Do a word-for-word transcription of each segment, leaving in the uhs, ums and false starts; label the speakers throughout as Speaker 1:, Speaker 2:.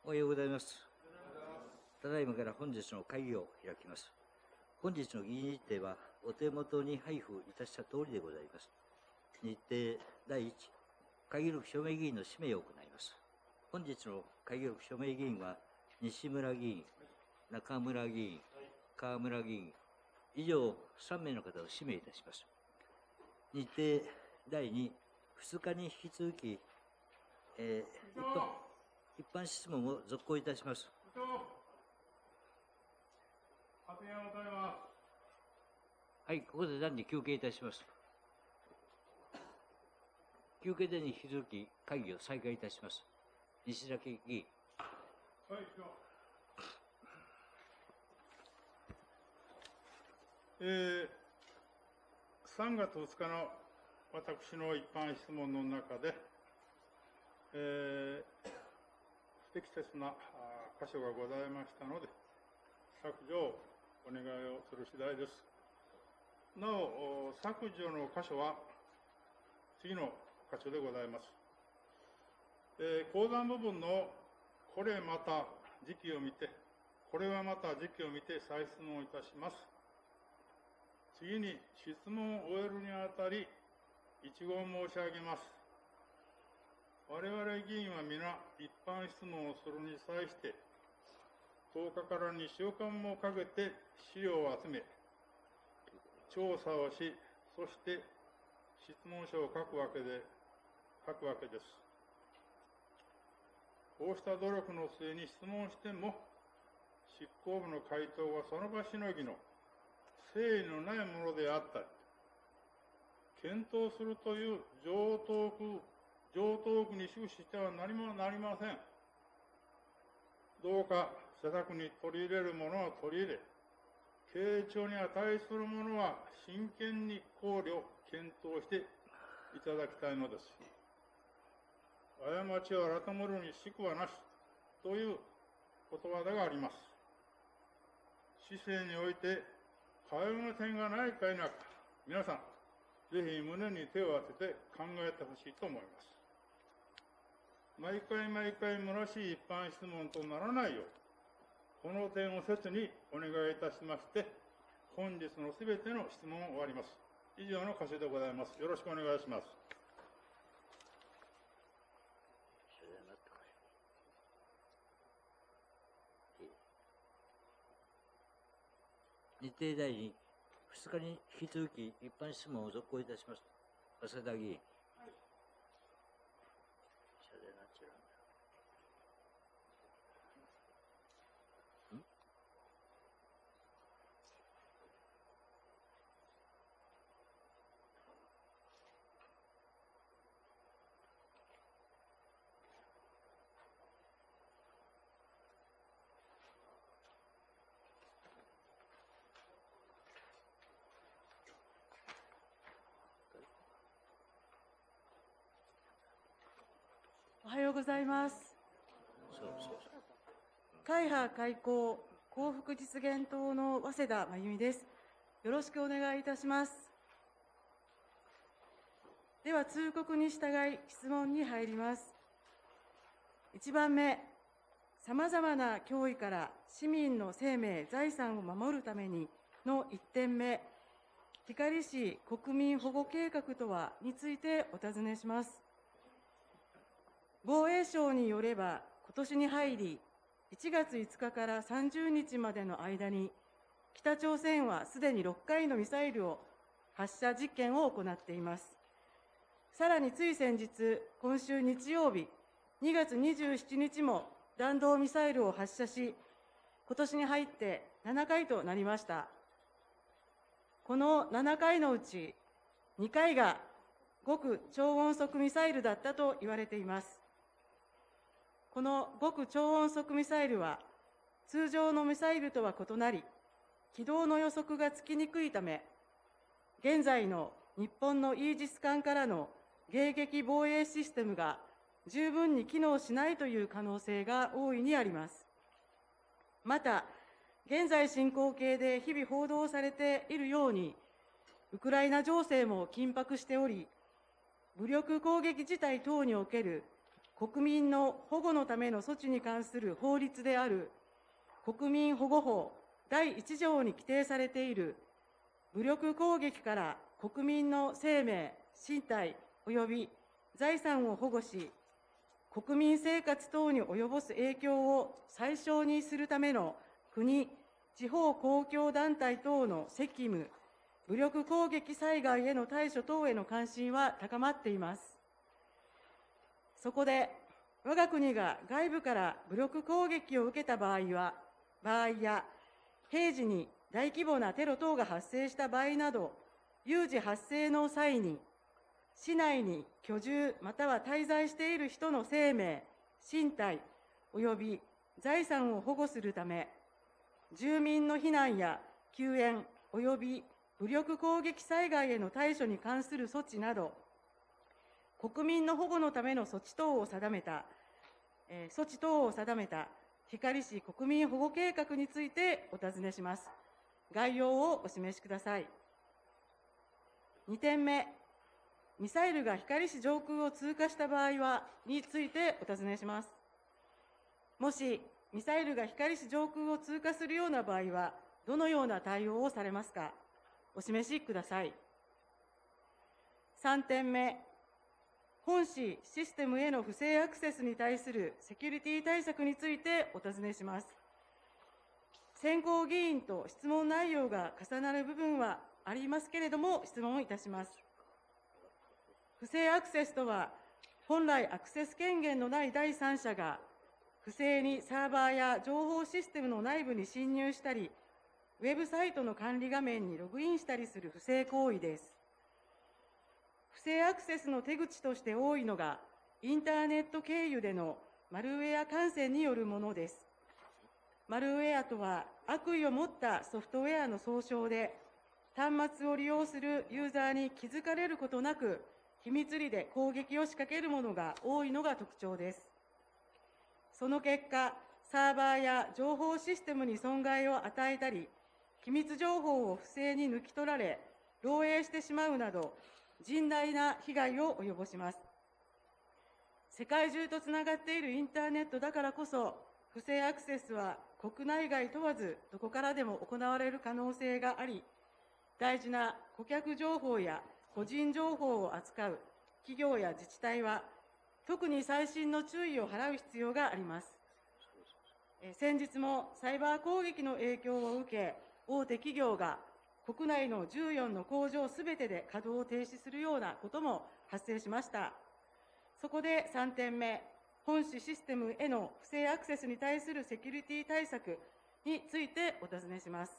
Speaker 1: おはようございます。ただいまから本日の会議を開きます。本日の議員日程はお手元に配布いたしたとおりでございます。日程だいいち、会議録署名議員の氏名を行います。本日の会議録署名議員は、西村議員、中村議員、河村議員、以上さん名の方を指名いたします。日程だいに、ふつかに引き続き、えー、一般一般質問を続行いたします。
Speaker 2: 発言を求めます。
Speaker 1: はい、ここで暫時休憩いたします。休憩でに引き続き会議を再開いたします。西崎議員。
Speaker 2: はい、えー、さんがつふつかの私の一般質問の中で、えー、不適切な箇所がございましたので、削除をお願いをする次第です。なお、削除の箇所は次の箇所でございます。えー、講談部分のこれまた時期を見て、これはまた時期を見て再質問いたします。次に質問を終えるにあたり、一言申し上げます。我々議員は皆、一般質問をするに際して、とおかからにしゅうかんもかけて資料を集め、調査をし、そして質問書を書くわけで、書くわけです。こうした努力の末に質問しても、執行部の回答はその場しのぎの誠意のないものであったり、検討するという常套句、常套句に終始しては何もなりません。どうか施策に取り入れるものは取り入れ、傾聴に値するものは真剣に考慮、検討していただきたいのです。過ちを改めるにしくはなしということわざがあります。市政において、かような点がないか否か、皆さん、ぜひ胸に手を当てて考えてほしいと思います。毎回毎回虚しい一般質問とならないよう、この点を切にお願いいたしまして、本日のすべての質問を終わります。以上の箇所でございます。よろしくお願いします。
Speaker 1: 日程だいに、ふつかに引き続き一般質問を続行いたします。早稲田議員。
Speaker 3: おはようございます。会派会交幸福実現党の早稲田真由美です。よろしくお願いいたします。では通告に従い質問に入ります。いちばんめ、さまざまな脅威から市民の生命・財産を守るためにのいってんめ、光市国民保護計画とはについてお尋ねします。防衛省によれば、今年に入り、いちがついつかからさんじゅうにちまでの間に、北朝鮮はすでにろっかいのミサイルを発射実験を行っています。さらについ先日、今週日曜日、にがつにじゅうしちにちも弾道ミサイルを発射し、今年に入ってななかいとなりました。このななかいのうち、にかいが極超音速ミサイルだったと言われています。この極超音速ミサイルは、通常のミサイルとは異なり、軌道の予測がつきにくいため、現在の日本のイージス艦からの迎撃防衛システムが十分に機能しないという可能性が大いにあります。また、現在進行形で日々報道されているように、ウクライナ情勢も緊迫しており、武力攻撃事態等における国民の保護のための措置に関する法律である国民保護法だいいち条に規定されている武力攻撃から国民の生命、身体及び財産を保護し、国民生活等に及ぼす影響を最小にするための国、地方公共団体等の責務、武力攻撃災害への対処等への関心は高まっています。そこで、我が国が外部から武力攻撃を受けた場合は、場合や、平時に大規模なテロ等が発生した場合など、有事発生の際に、市内に居住または滞在している人の生命、身体及び財産を保護するため、住民の避難や救援及び武力攻撃災害への対処に関する措置など、国民の保護のための措置等を定めた、えー、措置等を定めた光市国民保護計画についてお尋ねします。概要をお示しください。にてんめ、ミサイルが光市上空を通過した場合はについてお尋ねします。もしミサイルが光市上空を通過するような場合は、どのような対応をされますか、お示しください。さんてんめ、本市システムへの不正アクセスに対するセキュリティ対策についてお尋ねします。先行議員と質問内容が重なる部分はありますけれども、質問いたします。不正アクセスとは、本来アクセス権限のない第三者が、不正にサーバーや情報システムの内部に侵入したり、ウェブサイトの管理画面にログインしたりする不正行為です。不正アクセスの手口として多いのが、インターネット経由でのマルウェア感染によるものです。マルウェアとは、悪意を持ったソフトウェアの総称で、端末を利用するユーザーに気づかれることなく、秘密裏で攻撃を仕掛けるものが多いのが特徴です。その結果、サーバーや情報システムに損害を与えたり、機密情報を不正に抜き取られ、漏洩してしまうなど、甚大な被害を及ぼします。世界中とつながっているインターネットだからこそ、不正アクセスは国内外問わずどこからでも行われる可能性があり、大事な顧客情報や個人情報を扱う企業や自治体は、特に細心の注意を払う必要があります。先日もサイバー攻撃の影響を受け、大手企業が国内のじゅうよんの工場すべてで稼働を停止するようなことも発生しました。そこでさんてんめ、本市システムへの不正アクセスに対するセキュリティ対策についてお尋ねします。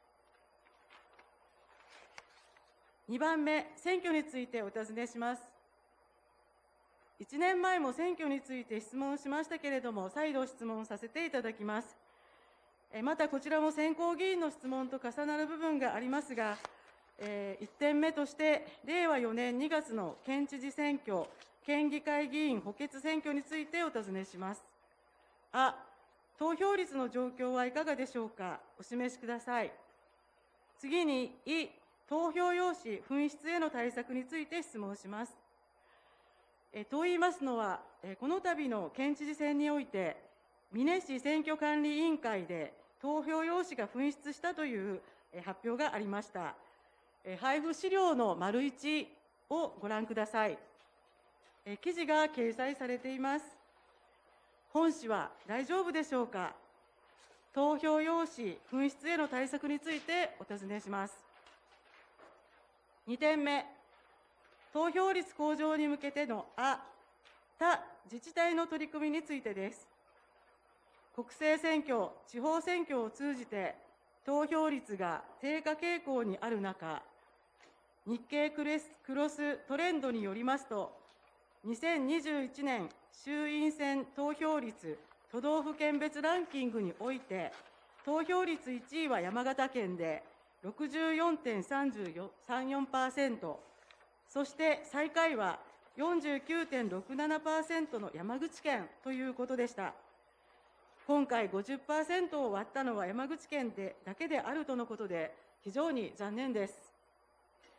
Speaker 3: にばんめ、選挙についてお尋ねします。いちねんまえも選挙について質問しましたけれども、再度質問させていただきます。またこちらも先行議員の質問と重なる部分がありますが、いってんめとして、れいわよねんにがつの県知事選挙、県議会議員補欠選挙についてお尋ねします。あ、投票率の状況はいかがでしょうか、お示しください。次に、い、投票用紙紛失への対策について質問します。えと言いますのは、この度の県知事選において、美祢市選挙管理委員会で投票用紙が紛失したという発表がありました。配布資料の丸いちをご覧ください。記事が掲載されています。本市は大丈夫でしょうか。投票用紙紛失への対策についてお尋ねします。にてんめ、投票率向上に向けてのあ、他自治体の取り組みについてです。国政選挙、地方選挙を通じて投票率が低下傾向にある中、日経クロストレンドによりますと、にせんにじゅういちねん衆院選投票率都道府県別ランキングにおいて、投票率いちいは山形県で ろくじゅうよんてんさんよんパーセント、そして最下位は よんじゅうきゅうてんろくななパーセント の山口県ということでした。今回 ごじゅっパーセント を割ったのは山口県でだけであるとのことで、非常に残念です。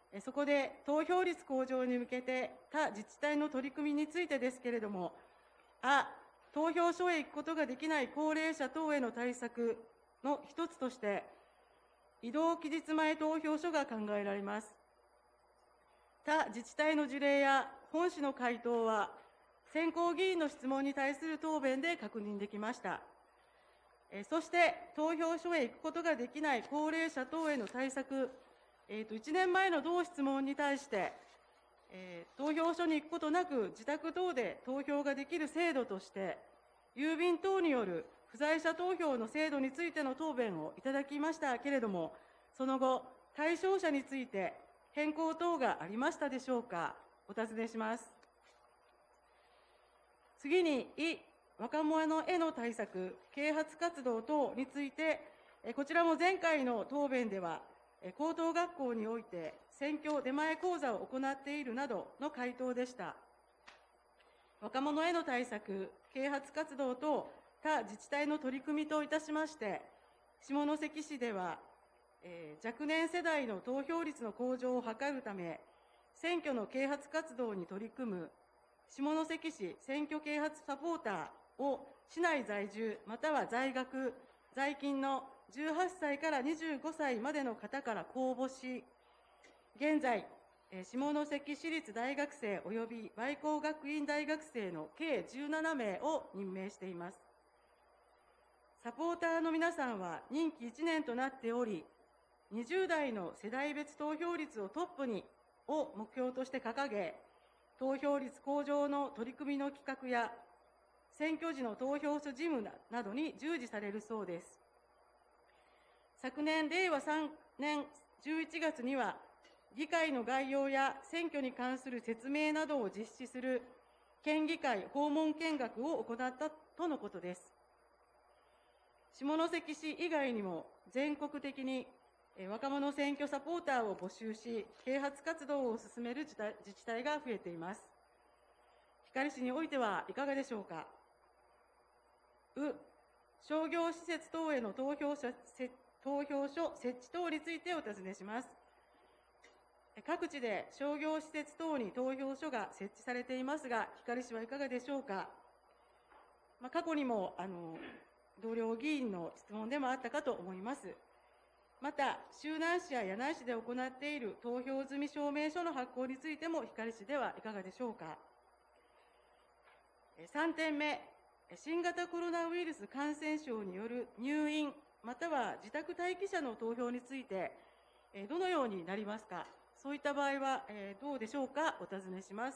Speaker 3: えそこで投票率向上に向けて他自治体の取り組みについてですけれども、あ、投票所へ行くことができない高齢者等への対策の一つとして、移動期日前投票所が考えられます。他自治体の事例や本市の回答は、選考議員の質問に対する答弁で確認できました。えそして、投票所へ行くことができない高齢者等への対策、えー、といちねんまえの同質問に対して、えー、投票所に行くことなく自宅等で投票ができる制度として、郵便等による不在者投票の制度についての答弁をいただきましたけれども、その後、対象者について変更等がありましたでしょうか。お尋ねします。次に、い若者への対策、啓発活動等について、こちらも前回の答弁では、高等学校において選挙出前講座を行っているなどの回答でした。若者への対策、啓発活動等他自治体の取り組みといたしまして、下関市では、えー、若年世代の投票率の向上を図るため、選挙の啓発活動に取り組む下関市選挙啓発サポーターを市内在住または在学、在勤のじゅうはっさいからにじゅうごさいまでの方から公募し、現在、下関市立大学生及び外交学院大学生の計じゅうななめいを任命しています。サポーターの皆さんは任期いちねんとなっており、にじゅう代の世代別投票率をトップにを目標として掲げ、投票率向上の取り組みの企画や、選挙時の投票所事務などに従事されるそうです。昨年、れいわさんねんじゅういちがつには、議会の概要や選挙に関する説明などを実施する県議会訪問見学を行ったとのことです。下関市以外にも全国的に若者選挙サポーターを募集し、啓発活動を進める自治体が増えています。光市においてはいかがでしょうか。う、商業施設等への投票所、投票所設置等についてお尋ねします。各地で商業施設等に投票所が設置されていますが、光市はいかがでしょうか。まあ、過去にもあの同僚議員の質問でもあったかと思います。また、周南市や柳井市で行っている投票済み証明書の発行についても光市ではいかがでしょうか。さんてんめ、新型コロナウイルス感染症による入院または自宅待機者の投票について、どのようになりますか。そういった場合はどうでしょうか。お尋ねします。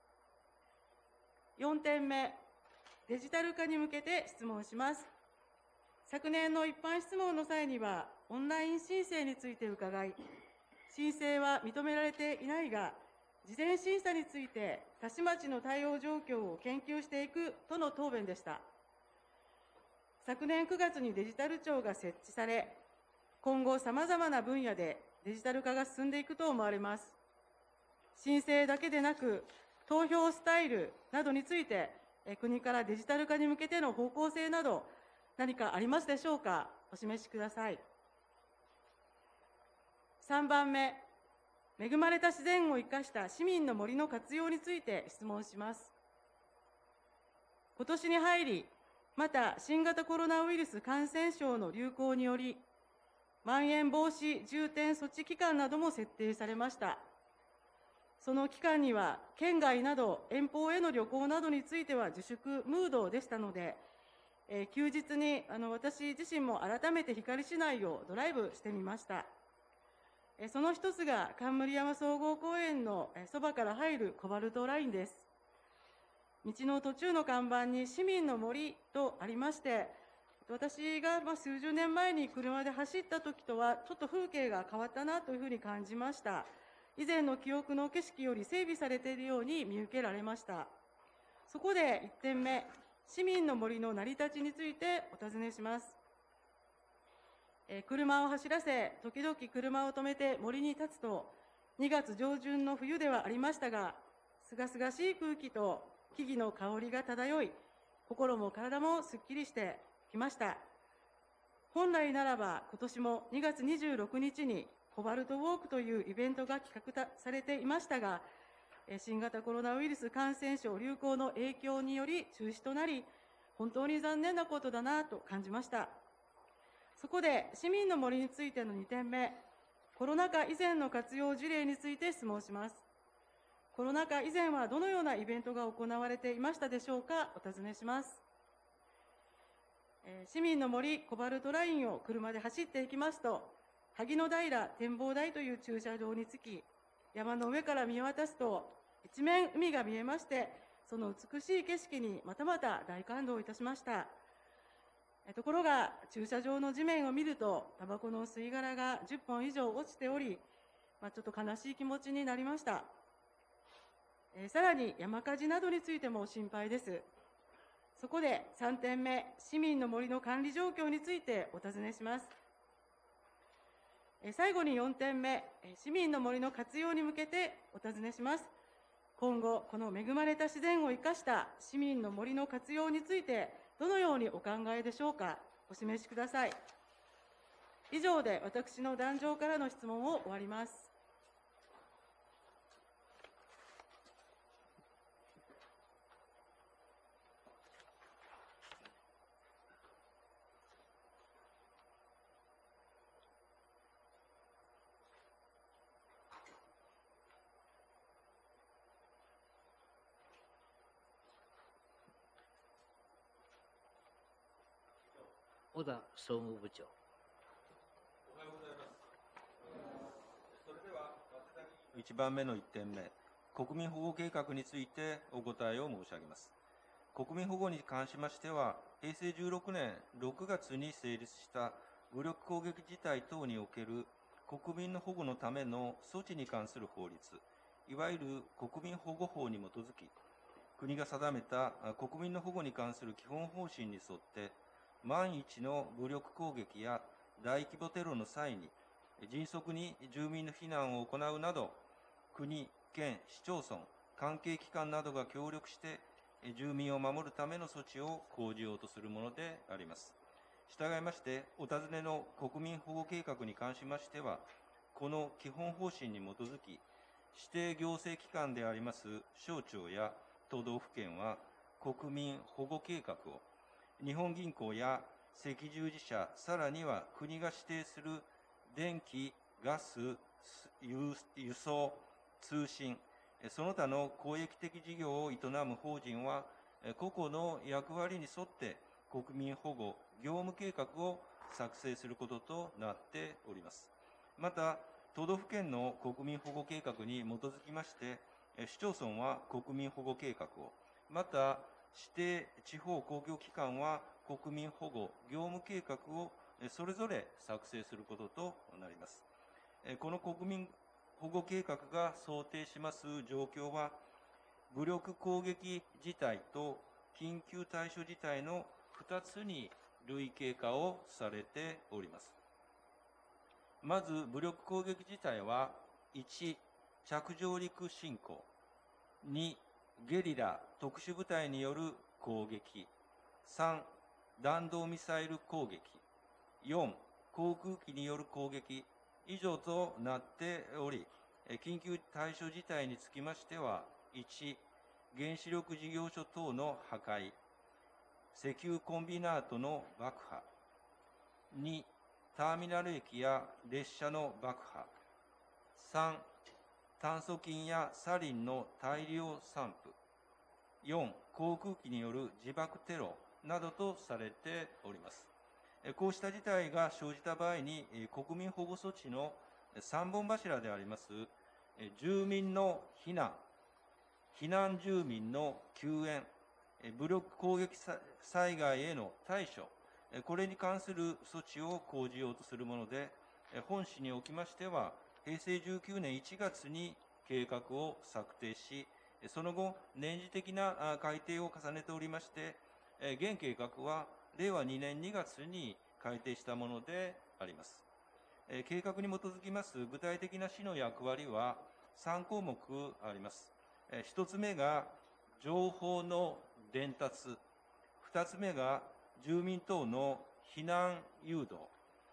Speaker 3: よんてんめ、デジタル化に向けて質問します。昨年の一般質問の際には、オンライン申請について伺い、申請は認められていないが、事前審査について多市町の対応状況を研究していくとの答弁でした。昨年くがつにデジタル庁が設置され、今後さまざまな分野でデジタル化が進んでいくと思われます。申請だけでなく、投票スタイルなどについて、国からデジタル化に向けての方向性など、何かありますでしょうか。お示しください。さんばんめ、恵まれた自然を生かした市民の森の活用について質問します。今年に入り、また新型コロナウイルス感染症の流行により、まん延防止重点措置期間なども設定されました。その期間には、県外など遠方への旅行などについては自粛ムードでしたので、えー、休日にあの私自身も改めて光市内をドライブしてみました。えー、その一つが冠山総合公園のそばから入るコバルトラインです。道の途中の看板に市民の森とありまして、私がまあ数十年前に車で走った時とはちょっと風景が変わったなというふうに感じました。以前の記憶の景色より整備されているように見受けられました。そこでいってんめ、市民の森の成り立ちについてお尋ねします。えー、車を走らせ、時々車を止めて森に立つと、にがつ上旬の冬ではありましたが、すがすがしい空気と木々の香りが漂い、心も体もすっきりしてきました。本来ならば今年もにがつにじゅうろくにちにコバルトウォークというイベントが企画されていましたが、新型コロナウイルス感染症流行の影響により中止となり、本当に残念なことだなと感じました。そこで市民の森についてのにてんめ、コロナ禍以前の活用事例について質問します。コロナ禍以前はどのようなイベントが行われていましたでしょうか。お尋ねします。えー、市民の森コバルトラインを車で走っていきますと、萩の平展望台という駐車場に着き、山の上から見渡すと一面海が見えまして、その美しい景色にまたまた大感動いたしました。ところが駐車場の地面を見るとタバコの吸い殻がじゅっぽん以上落ちており、まあ、ちょっと悲しい気持ちになりました。えー、さらに山火事などについても心配です。そこでさんてんめ、市民の森の管理状況についてお尋ねします。えー、最後によんてんめ、市民の森の活用に向けてお尋ねします。今後この恵まれた自然を生かした市民の森の活用についてどのようにお考えでしょうか。お示しください。以上で私の壇上からの質問を終わります。
Speaker 1: 小田総務部長。
Speaker 4: おはようございます。それではいちばんめのいってんめ、国民保護計画についてお答えを申し上げます。国民保護に関しましては、へいせいじゅうろくねんろくがつに成立した武力攻撃事態等における国民の保護のための措置に関する法律、いわゆる国民保護法に基づき、国が定めた国民の保護に関する基本方針に沿って、万一の武力攻撃や大規模テロの際に迅速に住民の避難を行うなど、国、県、市町村、関係機関などが協力して住民を守るための措置を講じようとするものであります。従いまして、お尋ねの国民保護計画に関しましては、この基本方針に基づき、指定行政機関であります省庁や都道府県は国民保護計画を日本銀行や赤十字社、さらには国が指定する電気、ガス、輸送、通信、その他の公益的事業を営む法人は、個々の役割に沿って国民保護業務計画を作成することとなっております。また、都道府県の国民保護計画に基づきまして、市町村は国民保護計画を、また、指定地方公共機関は国民保護業務計画をそれぞれ作成することとなります。この国民保護計画が想定します状況は、武力攻撃事態と緊急対処事態のふたつに類型化をされております。まず、武力攻撃事態は、いち、着上陸侵攻、に、ゲリラ特殊部隊による攻撃、さん、弾道ミサイル攻撃、よん、航空機による攻撃以上となっており、緊急対処事態につきましては、いち、原子力事業所等の破壊、石油コンビナートの爆破、に、ターミナル駅や列車の爆破、さん、炭疽菌やサリンの大量散布、よん、航空機による自爆テロなどとされております。こうした事態が生じた場合に、国民保護措置のさんぼん柱であります、住民の避難、避難住民の救援、武力攻撃災害への対処、これに関する措置を講じようとするもので、本市におきましては、へいせいじゅうきゅうねんいちがつに計画を策定し、その後、年次的な改定を重ねておりまして、現計画はれいわにねんにがつに改定したものであります。計画に基づきます具体的な市の役割はさんこうもくあります。ひとつめが情報の伝達、ふたつめが住民等の避難誘導、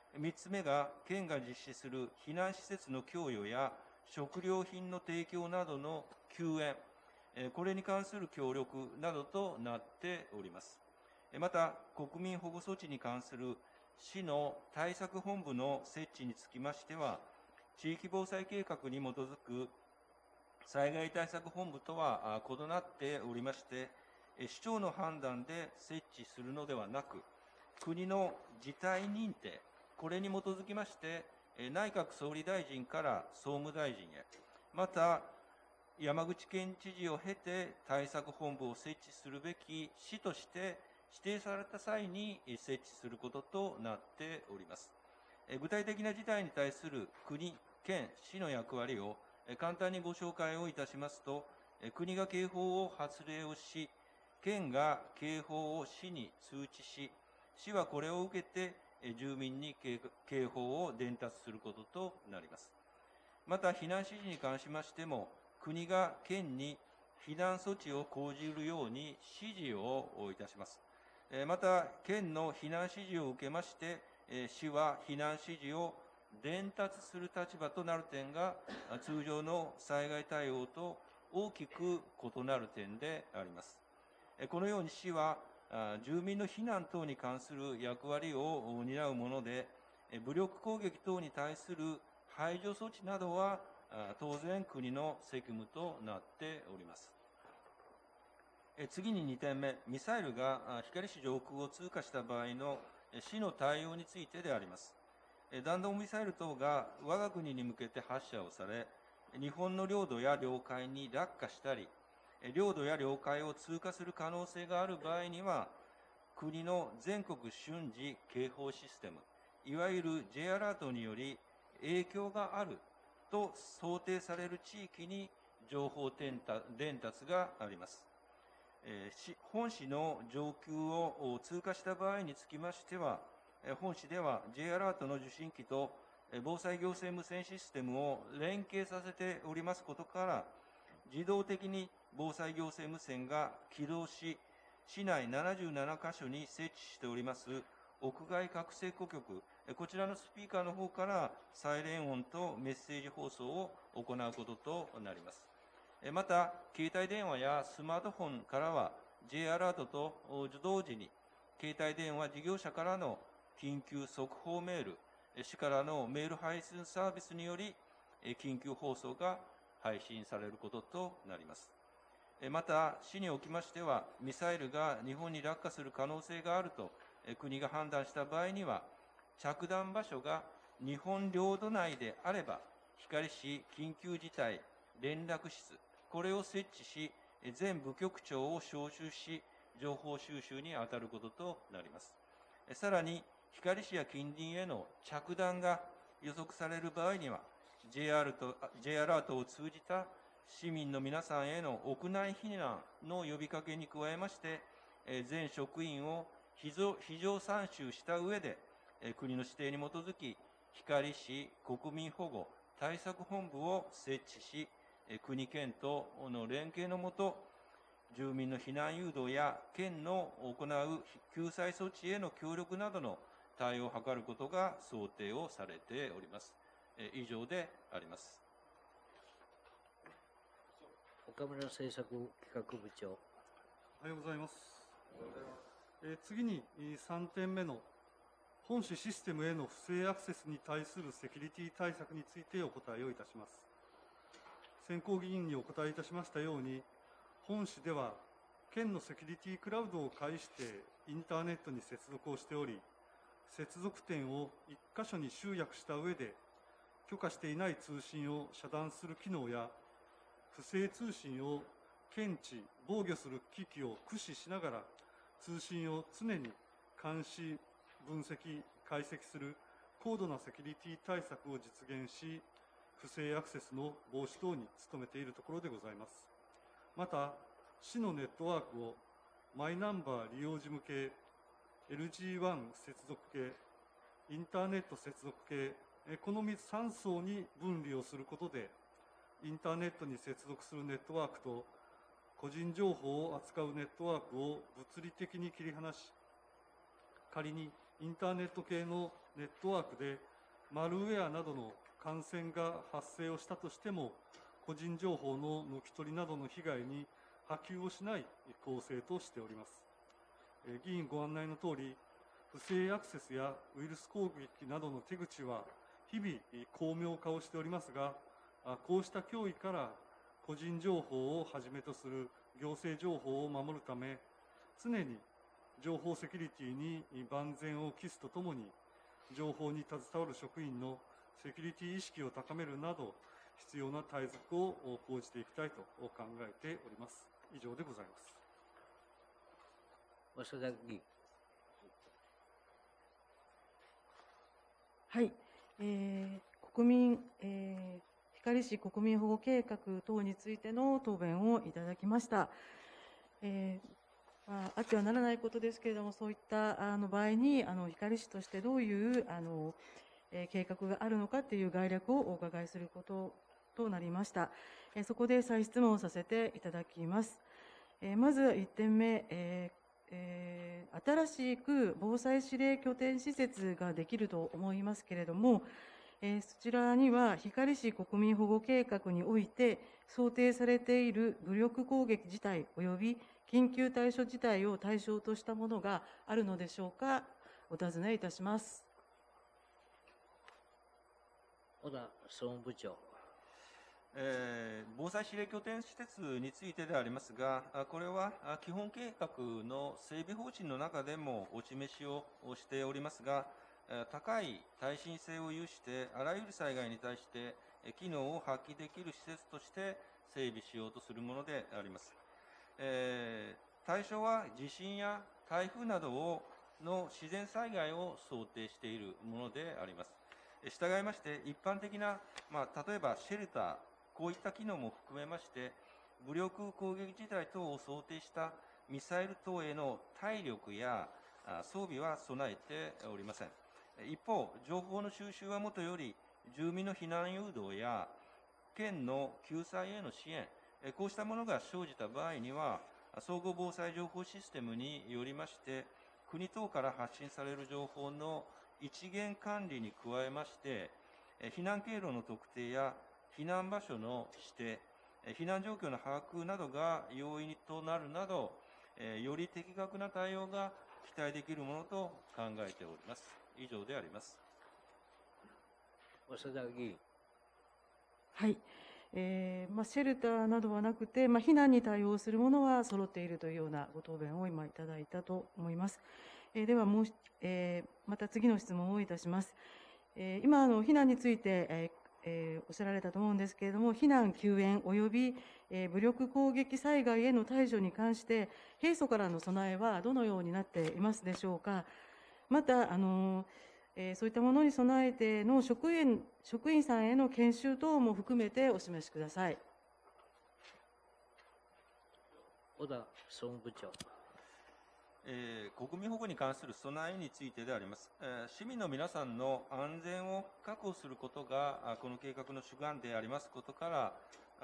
Speaker 4: みっつめが、県が実施する避難施設の供与や食料品の提供などの救援、これに関する協力などとなっております。また、国民保護措置に関する市の対策本部の設置につきましては、地域防災計画に基づく災害対策本部とは異なっておりまして、市長の判断で設置するのではなく、国の事態認定、これに基づきまして、内閣総理大臣から総務大臣へ、また山口県知事を経て対策本部を設置するべき市として指定された際に設置することとなっております。具体的な事態に対する国、県、市の役割を簡単にご紹介をいたしますと、国が警報を発令をし、県が警報を市に通知し、市はこれを受けて住民に警報を伝達することとなります。また、避難指示に関しましても、国が県に避難措置を講じるように指示をいたします。また、県の避難指示を受けまして、市は避難指示を伝達する立場となる点が、通常の災害対応と大きく異なる点であります。このように市は、住民の避難等に関する役割を担うもので、武力攻撃等に対する排除措置などは、当然国の責務となっております。次ににてんめ、ミサイルが光市上空を通過した場合の市の対応についてであります。弾道ミサイル等が我が国に向けて発射をされ、日本の領土や領海に落下したり、領土や領海を通過する可能性がある場合には、国の全国瞬時警報システム、いわゆる J アラートにより影響があると想定される地域に情報伝達があります。本市の上空を通過した場合につきましては、本市では J アラートの受信機と防災行政無線システムを連携させておりますことから、自動的に防災行政無線が起動し、市内ななじゅうななかしょに設置しております屋外拡声庫局、こちらのスピーカーの方からサイレン音とメッセージ放送を行うこととなります。また、携帯電話やスマートフォンからは J アラートと同時に、携帯電話事業者からの緊急速報メール、市からのメール配信サービスにより、緊急放送が配信されることとなります。また、市におきましては、ミサイルが日本に落下する可能性があると国が判断した場合には、着弾場所が日本領土内であれば、光市緊急事態連絡室、これを設置し、全部局長を招集し、情報収集に当たることとなります。さらに、光市や近隣への着弾が予測される場合には、J アラートを通じた市民の皆さんへの屋内避難の呼びかけに加えまして、全職員を非常参集した上で、国の指定に基づき、光市国民保護対策本部を設置し、国県との連携のもと、住民の避難誘導や県の行う救済措置への協力などの対応を図ることが想定をされております。以上であります。
Speaker 1: 岡村政策企画部長。
Speaker 5: おはようございます。えー、次にさんてんめの本市システムへの不正アクセスに対するセキュリティ対策についてお答えをいたします。先行議員にお答えいたしましたように、本市では県のセキュリティクラウドを介してインターネットに接続をしており、接続点をいっかしょに集約した上で、許可していない通信を遮断する機能や、不正通信を検知、防御する機器を駆使しながら、通信を常に監視、分析、解析する高度なセキュリティ対策を実現し、不正アクセスの防止等に努めているところでございます。また、市のネットワークをマイナンバー利用時向け、エルジーワン 接続系、インターネット接続系、このさん層に分離をすることで、インターネットに接続するネットワークと、個人情報を扱うネットワークを物理的に切り離し、仮にインターネット系のネットワークでマルウェアなどの感染が発生をしたとしても、個人情報の抜き取りなどの被害に波及をしない構成としております。議員ご案内のとおり、不正アクセスやウイルス攻撃などの手口は日々巧妙化をしておりますが、こうした脅威から個人情報をはじめとする行政情報を守るため、常に情報セキュリティに万全を期すとともに、情報に携わる職員のセキュリティ意識を高めるなど、必要な対策を講じていきたいと考えております。以上でございます。
Speaker 1: 早稲田議員。
Speaker 3: はい、えー、国民、えー、光市国民保護計画等についての答弁をいただきました。えーまあ、あってはならないことですけれども、そういったあの場合にあの光市としてどういうあの、えー、計画があるのかという概略をお伺いすることとなりました。えー、そこで再質問をさせていただきます。えー、まずいってんめ、えーえー、新しく防災指令拠点施設ができると思いますけれども、えー、そちらには光市国民保護計画において想定されている武力攻撃事態及び緊急対処事態を対象としたものがあるのでしょうか。お尋ねいたします。
Speaker 1: 小田総務部長。
Speaker 4: えー、防災指令拠点施設についてでありますが、これは基本計画の整備方針の中でもお示しをしておりますが、高い耐震性を有して、あらゆる災害に対して機能を発揮できる施設として整備しようとするものであります。えー、対象は地震や台風などをの自然災害を想定しているものであります。従いまして、一般的な、まあ、例えばシェルター、こういった機能も含めまして、武力攻撃事態等を想定したミサイル等への体力や装備は備えておりません。一方、情報の収集はもとより、住民の避難誘導や県の救済への支援、こうしたものが生じた場合には、総合防災情報システムによりまして、国等から発信される情報の一元管理に加えまして、避難経路の特定や避難場所の指定、避難状況の把握などが要因となるなど、より的確な対応が期待できるものと考えております。以上であります。
Speaker 1: 早稲田議員。
Speaker 3: はい。えーまあ、シェルターなどはなくて、まあ、避難に対応するものは揃っているというようなご答弁を今いただいたと思います。えー、ではもう、えー、また次の質問をいたします。えー、今あの避難について、えーえー、おっしゃられたと思うんですけれども、避難救援及び、えー、武力攻撃災害への対処に関して平素からの備えはどのようになっていますでしょうか。またあのーえー、そういったものに備えての職員、職員さんへの研修等も含めてお示しください。
Speaker 1: 小田総務部長。
Speaker 4: えー、国民保護に関する備えについてであります。えー、市民の皆さんの安全を確保することが、この計画の主眼でありますことから、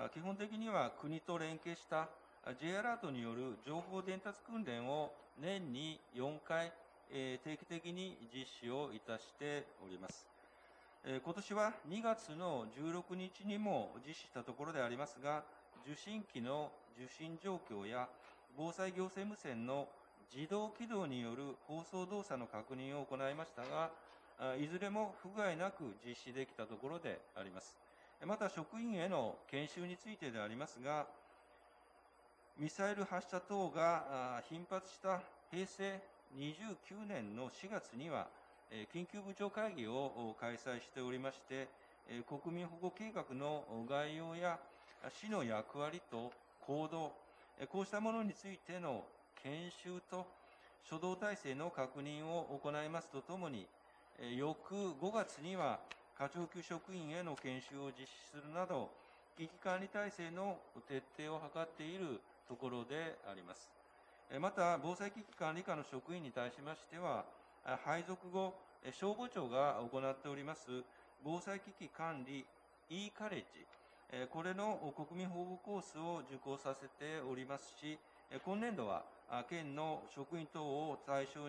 Speaker 4: 基本的には国と連携した J アラートによる情報伝達訓練を年によんかい、えー、定期的に実施をいたしております。えー、今年はにがつのじゅうろくにちにも実施したところでありますが、受信機の受信状況や防災行政無線の自動起動による放送動作の確認を行いましたが、いずれも不具合なく実施できたところであります。また職員への研修についてでありますが、ミサイル発射等が頻発した平成にじゅうきゅうねんのしがつには、緊急部長会議を開催しておりまして、国民保護計画の概要や市の役割と行動、こうしたものについての研修と初動体制の確認を行いますとともに、翌ごがつには課長級職員への研修を実施するなど、危機管理体制の徹底を図っているところであります。また、防災危機管理課の職員に対しましては、配属後、消防庁が行っております防災危機管理 e カレッジ、これの国民保護コースを受講させておりますし、今年度は県の職員等を対象に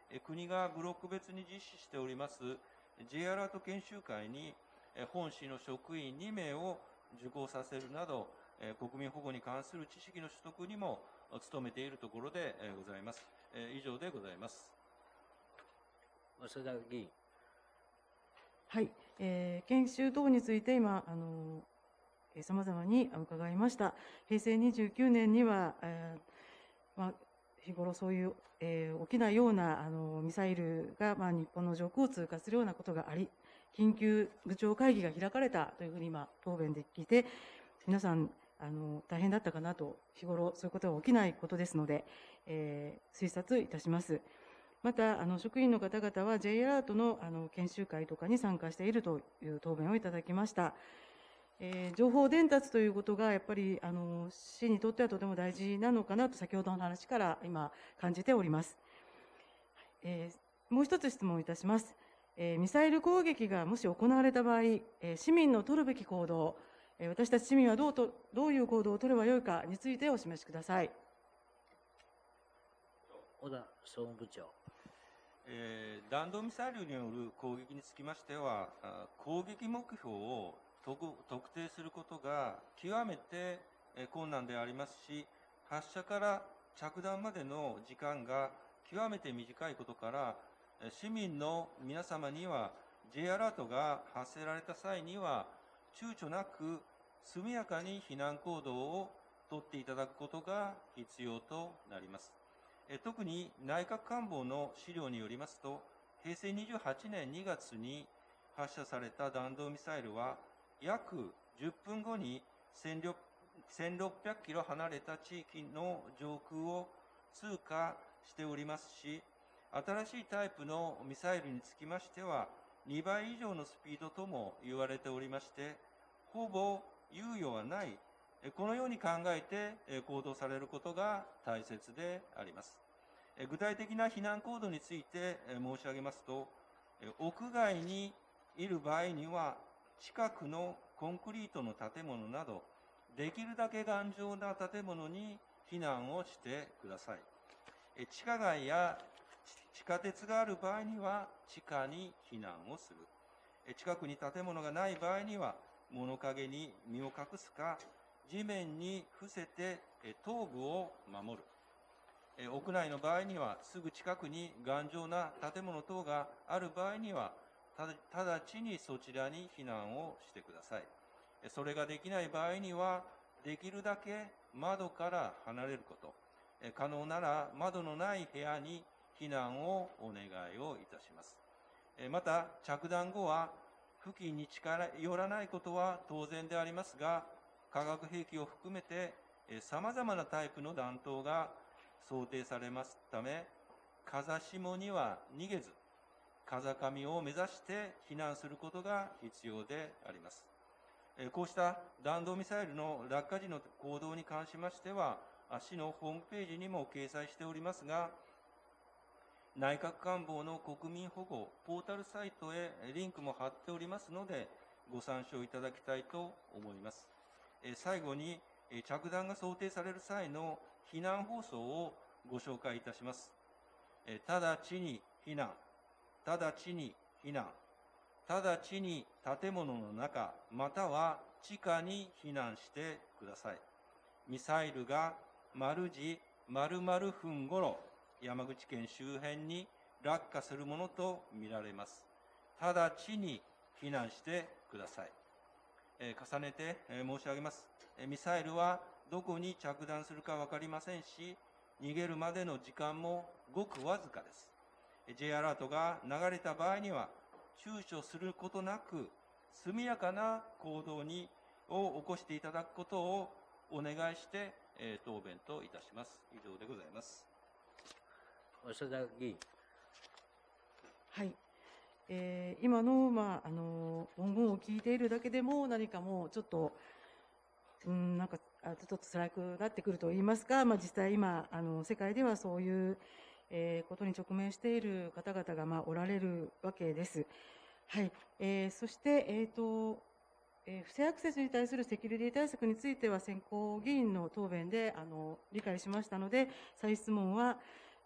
Speaker 4: え国がブロック別に実施しております J アラート研修会にえ本市の職員に名を受講させるなど、え国民保護に関する知識の取得にも努めているところでえございます。え以上でございます。
Speaker 1: 早稲田議員。
Speaker 3: はい、えー研修等について今、あのさまざまに伺いました。平成にじゅうきゅうねんには、えーまあ、日頃そういう、えー起きないようなあのミサイルが、まあ、日本の上空を通過するようなことがあり、緊急部長会議が開かれたというふうに今、答弁で聞いて、皆さんあの大変だったかなと、日頃そういうことが起きないことですので、えー推察いたします。また、あの職員の方々は J アラートのあの研修会とかに参加しているという答弁をいただきました。えー情報伝達ということがやっぱりあの市にとってはとても大事なのかなと先ほどの話から今感じております。えーもう一つ質問いたします。えーミサイル攻撃がもし行われた場合、えー市民の取るべき行動、えー私たち市民はどうとどういう行動を取ればよいかについてお示しください。
Speaker 1: 小田総務部長。
Speaker 4: えー弾道ミサイルによる攻撃につきましては、あ攻撃目標を特特定することが極めてえー困難でありますし、発射から着弾までの時間が極めて短いことから、えー市民の皆様には J アラートが発せられた際には、躊躇なく速やかに避難行動を取っていただくことが必要となります。え特に内閣官房の資料によりますと、平成にじゅうはちねんにがつに発射された弾道ミサイルは、約じゅっぷんごにせんろっぴゃくキロ離れた地域の上空を通過しておりますし、新しいタイプのミサイルにつきましては、にばい以上のスピードとも言われておりまして、ほぼ猶予はない、このように考えて行動されることが大切であります。具体的な避難行動について申し上げますと、屋外にいる場合には、近くのコンクリートの建物など、できるだけ頑丈な建物に避難をしてください。地下街や地下鉄がある場合には、地下に避難をする。近くに建物がない場合には、物陰に身を隠すか、地面に伏せて頭部を守る。屋内の場合には、すぐ近くに頑丈な建物等がある場合には、直ちにそちらに避難をしてください。それができない場合には、できるだけ窓から離れること。可能なら窓のない部屋に避難をお願いをいたします。また、着弾後は、付近に近寄らないことは当然でありますが、化学兵器を含めてさまざまなタイプの弾頭が想定されますため、風下には逃げず、風上を目指して避難することが必要であります。こうした弾道ミサイルの落下時の行動に関しましては、市のホームページにも掲載しておりますが、内閣官房の国民保護ポータルサイトへリンクも貼っておりますので、ご参照いただきたいと思います。最後に、着弾が想定される際の避難放送をご紹介いたします。直ちに避難、直ちに避難、直ちに建物の中、または地下に避難してください。ミサイルが丸時丸々分ごろ、山口県周辺に落下するものとみられます。直ちに避難してください。えー、重ねて、えー、申し上げます。えー、ミサイルはどこに着弾するか分かりませんし、逃げるまでの時間もごくわずかです。えー、J アラートが流れた場合には、躊躇することなく、速やかな行動にを起こしていただくことをお願いして、えー、答弁といたします。以上でございます。
Speaker 1: 早稲田議員。
Speaker 3: はい。えー今の、まあ、あの文言を聞いているだけでも何かもうちょっと、うん、なんかあちょっと辛くなってくると言いますか、まあ、実際今あの世界ではそういう、えーことに直面している方々が、まあ、おられるわけです。はい。えーそして、えーとえー不正アクセスに対するセキュリティ対策については先行議員の答弁であの理解しましたので、再質問は、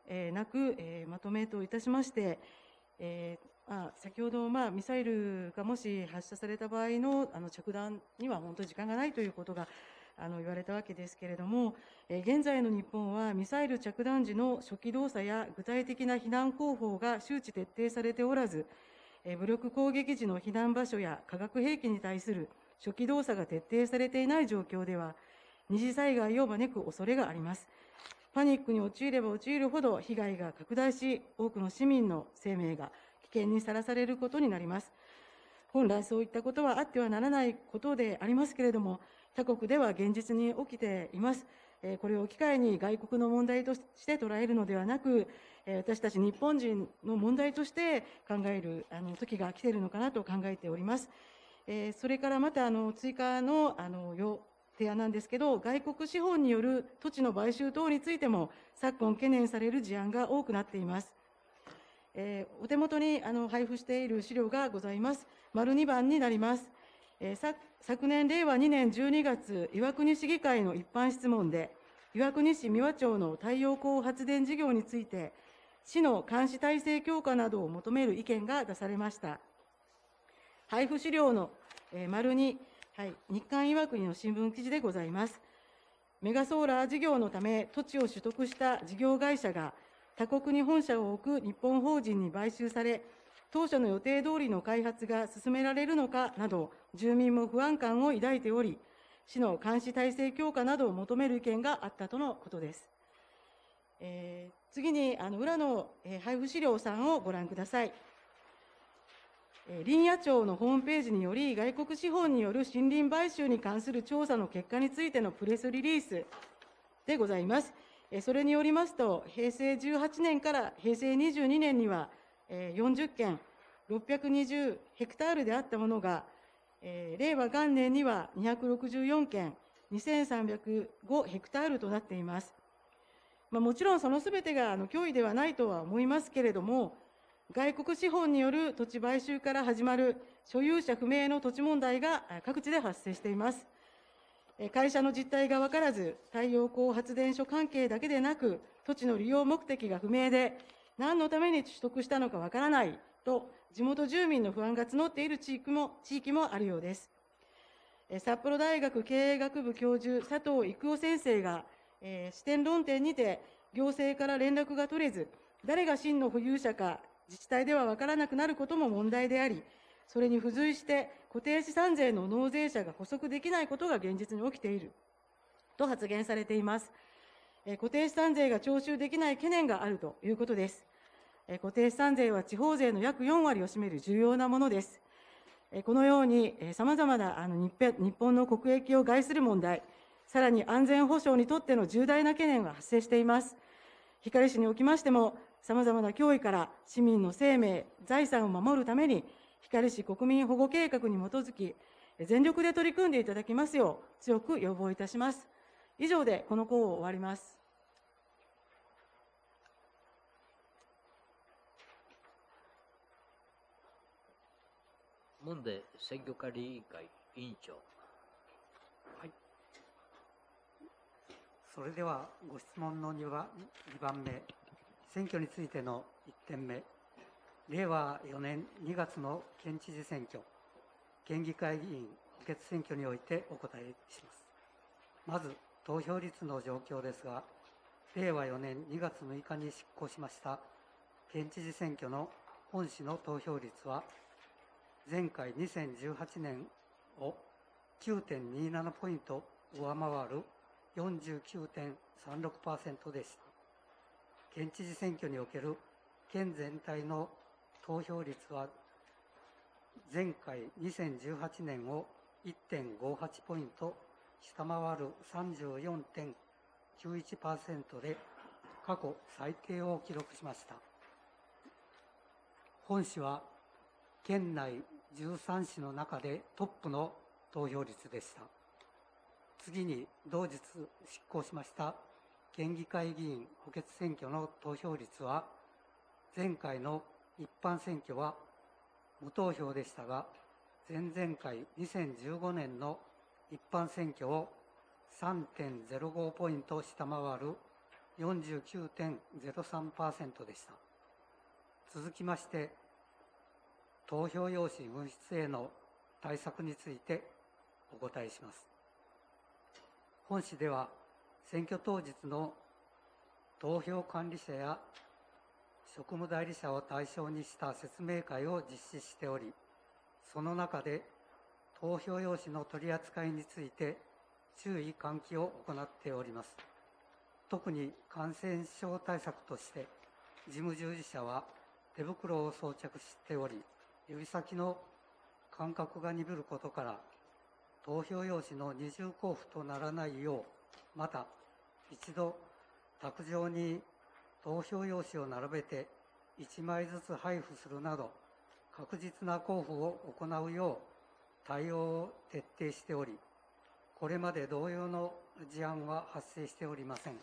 Speaker 3: えーなく、えーまとめといたしまして、えーまあ、先ほど、まあ、ミサイルがもし発射された場合の、あの着弾には本当に時間がないということがあの言われたわけですけれども、えー現在の日本はミサイル着弾時の初期動作や具体的な避難方法が周知徹底されておらず、えー武力攻撃時の避難場所や化学兵器に対する初期動作が徹底されていない状況では、二次災害を招く恐れがあります。パニックに陥れば陥るほど被害が拡大し、多くの市民の生命が危険にさらされることになります。本来そういったことはあってはならないことでありますけれども、他国では現実に起きています。えーこれを機会に外国の問題として捉えるのではなく、えー私たち日本人の問題として考えるあの時が来ているのかなと考えております。えーそれからまたあの追加のあの要提案なんですけど、外国資本による土地の買収等についても昨今懸念される事案が多くなっています。えーお手元にあの配布している資料がございます。丸にばんになります。えーさ昨年令和にねんじゅうにがつ、岩国市議会の一般質問で、岩国市三輪町の太陽光発電事業について、市の監視体制強化などを求める意見が出されました。配布資料の、えー丸に、はい、日刊岩国の新聞記事でございます。メガソーラー事業のため土地を取得した事業会社が他国に本社を置く日本法人に買収され、当初の予定通りの開発が進められるのかなど、住民も不安感を抱いており、市の監視体制強化などを求める意見があったとのことです。えー次に、あの裏の、えー配布資料さんをご覧ください。えー林野庁のホームページにより、外国資本による森林買収に関する調査の結果についてのプレスリリースでございます。えーそれによりますと、平成じゅうはちねんから平成にじゅうにねんには、えーよんじゅっけん、ろっぴゃくにじゅうヘクタールであったものが、えー令和元年にはにひゃくろくじゅうよんけん、にせんさんびゃくごヘクタールとなっています。まあ、もちろんそのすべてがあの脅威ではないとは思いますけれども、外国資本による土地買収から始まる所有者不明の土地問題があ各地で発生しています。えー会社の実態が分からず、太陽光発電所関係だけでなく、土地の利用目的が不明で、何のために取得したのか分からないと、地元住民の不安が募っている地域も地域もあるようです。えー札幌大学経営学部教授、佐藤育夫先生が、えー視点論点にて、行政から連絡が取れず、誰が真の保有者か、自治体では分からなくなることも問題であり、それに付随して固定資産税の納税者が捕捉できないことが現実に起きていると発言されています。えー固定資産税が徴収できない懸念があるということです。えー固定資産税は地方税の約よんわりを占める重要なものです。えーこのようにさまざまなあの日本日本の国益を害する問題、さらに安全保障にとっての重大な懸念が発生しています。光市におきましても、さまざまな脅威から市民の生命、財産を守るために、光市国民保護計画に基づき、全力で取り組んでいただきますよう、強く要望いたします。以上でこの項を終わります。
Speaker 1: 問で選挙管理委員会委員長。
Speaker 6: それではご質問の 2, 番にばんめ、選挙についてのいってんめ、令和よねんにがつの県知事選挙、県議会議員補欠選挙においてお答えします。まず、投票率の状況ですが、令和よねんにがつむいかに執行しました県知事選挙の本市の投票率は、前回にせんじゅうはちねんを きゅうてんにーなな ポイント上回る よんじゅうきゅうてんさんろくパーセント でした。県知事選挙における県全体の投票率は、前回にせんじゅうはちねんを いってんごはち ポイント下回る さんじゅうよんてんきゅういちパーセント で過去最低を記録しました。本市は県内じゅうさん市の中でトップの投票率でした。次に同日執行しました県議会議員補欠選挙の投票率は、前回の一般選挙は無投票でしたが、前々回にせんじゅうごねんの一般選挙を さんてんぜろご ポイント下回るよんじゅうきゅうてんゼロさんパーセント でした。続きまして、投票用紙紛失への対策についてお答えします。本紙では、選挙当日の投票管理者や職務代理者を対象にした説明会を実施しており、その中で投票用紙の取り扱いについて注意喚起を行っております。特に感染症対策として事務従事者は手袋を装着しており、指先の感覚が鈍ることから投票用紙の二重交付とならないよう、また一度卓上に投票用紙を並べていちまいずつ配布するなど確実な交付を行うよう対応を徹底しており、これまで同様の事案は発生しておりません。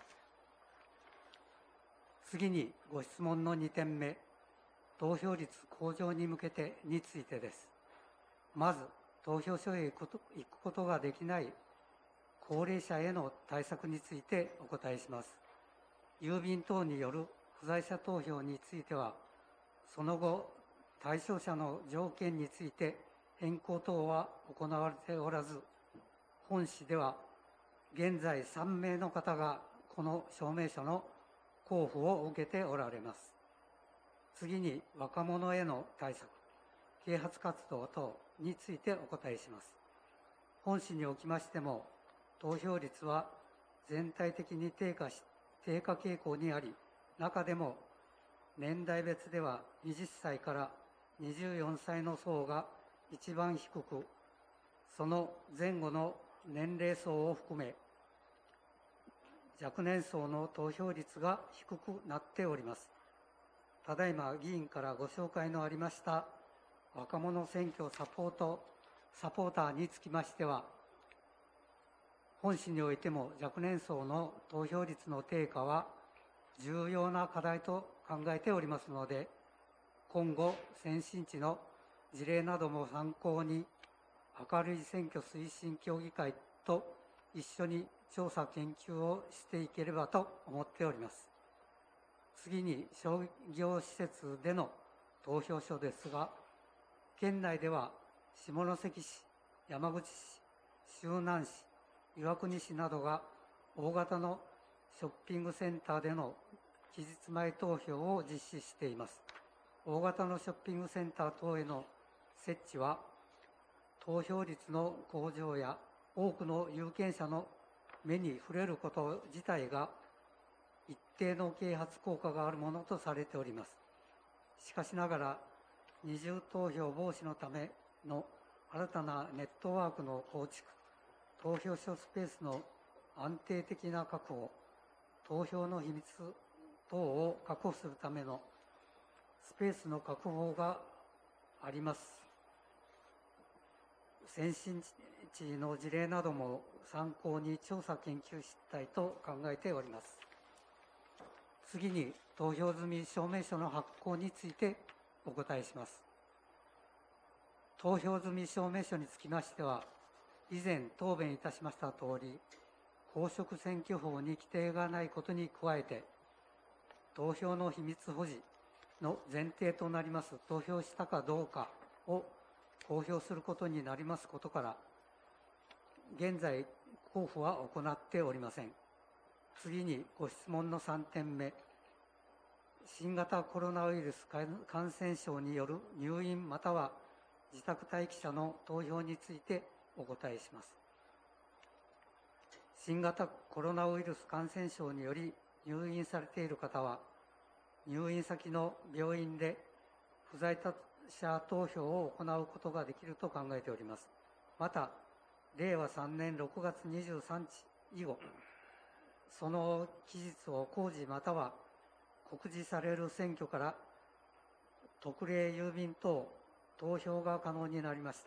Speaker 6: 次にご質問のにてんめ、投票率向上に向けてについてです。まず、投票所へ行くこと、行くことができない高齢者への対策についてお答えします。郵便等による不在者投票については、その後、対象者の条件について変更等は行われておらず、本紙では現在さんめいの方がこの証明書の交付を受けておられます。次に若者への対策、啓発活動等についてお答えします。本紙におきましても、投票率は全体的に低下し、低下傾向にあり、中でも年代別でははたちからにじゅうよんさいの層が一番低く、その前後の年齢層を含め、若年層の投票率が低くなっております。ただいま議員からご紹介のありました若者選挙サポート、サポーターにつきましては、本紙においても若年層の投票率の低下は重要な課題と考えておりますので、今後、先進地の事例なども参考に、明るい選挙推進協議会と一緒に調査研究をしていければと思っております。次に商業施設での投票所ですが、県内では下関市、山口市、周南市、岩国市などが大型のショッピングセンターでの期日前投票を実施しています。大型のショッピングセンター等への設置は、投票率の向上や多くの有権者の目に触れること自体が一定の啓発効果があるものとされております。しかしながら、二重投票防止のための新たなネットワークの構築、投票所スペースの安定的な確保、投票の秘密等を確保するためのスペースの確保があります。先進地の事例なども参考に調査研究したいと考えております。次に投票済み証明書の発行についてお答えします。投票済み証明書につきましては、以前答弁いたしましたとおり、公職選挙法に規定がないことに加えて、投票の秘密保持の前提となります投票したかどうかを公表することになりますことから、現在、交付は行っておりません。次にご質問のさんてんめ、新型コロナウイルス感染症による入院または自宅待機者の投票についてお答えします。新型コロナウイルス感染症により入院されている方は、入院先の病院で不在者投票を行うことができると考えております。また、れいわさんねんろくがつにじゅうさんにち以後、その期日を公示または告示される選挙から特例郵便等投票が可能になりました。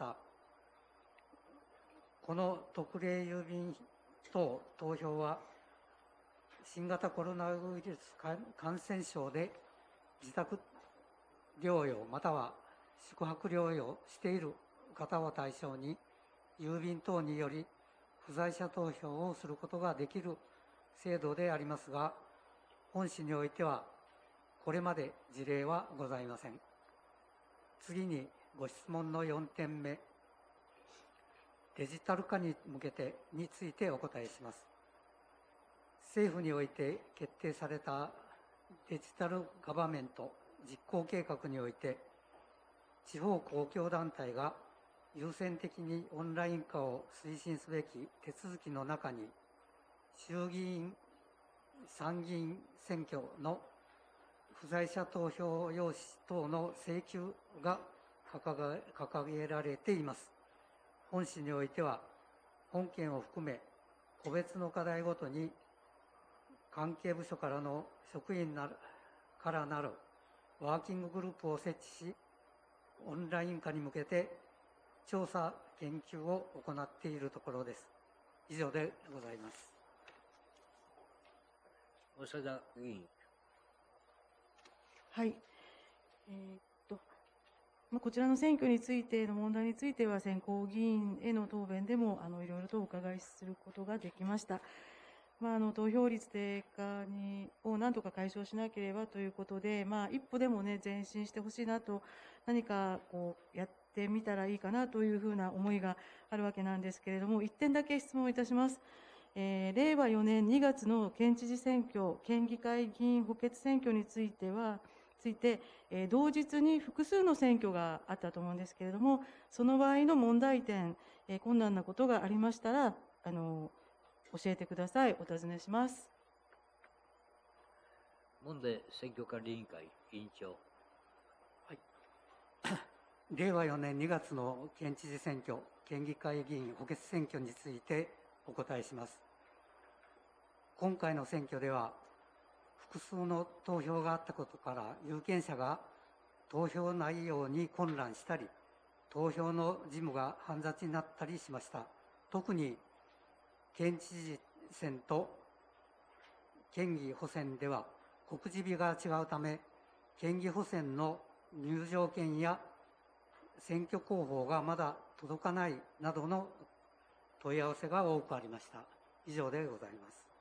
Speaker 6: この特例郵便等投票は、新型コロナウイルス感染症で自宅療養または宿泊療養している方を対象に、郵便等により不在者投票をすることができる制度でありますが、 本市においてはこれまで事例はございません。次にご質問のよんてんめ、デジタル化に向けてについてお答えします。政府において決定されたデジタルガバメント実行計画において、地方公共団体が優先的にオンライン化を推進すべき手続きの中に、衆議院、参議院選挙の不在者投票用紙等の請求が掲げ掲げられています。本市においては、本件を含め、個別の課題ごとに、関係部署からの職員なるからなるワーキンググループを設置し、オンライン化に向けて調査・研究を行っているところです。以上でございます。
Speaker 1: 長田議員。
Speaker 3: はい。えーっと、まあ、こちらの選挙についての問題については、選考議員への答弁でも、あの、いろいろとお伺いすることができました。まあ、あの、投票率低下に、を何とか解消しなければということで、まあ、一歩でもね、前進してほしいなと、何か、こう、やってみたらいいかなというふうな思いがあるわけなんですけれども、一点だけ質問いたします。えー、れいわよねんにがつの県知事選挙、県議会議員補欠選挙については、ついて、えー、同日に複数の選挙があったと思うんですけれども、その場合の問題点、えー、困難なことがありましたら、あの、教えてください。お尋ねします。
Speaker 1: 門出選挙管理委員会委員長。
Speaker 6: はい。れいわよねんにがつの県知事選挙、県議会議員補欠選挙についてお答えします。今回の選挙では、複数の投票があったことから、有権者が投票内容に混乱したり、投票の事務が煩雑になったりしました。特に県知事選と県議補選では告示日が違うため、県議補選の入場券や選挙公報がまだ届かないなどの問い合わせが多くありました。以上でござい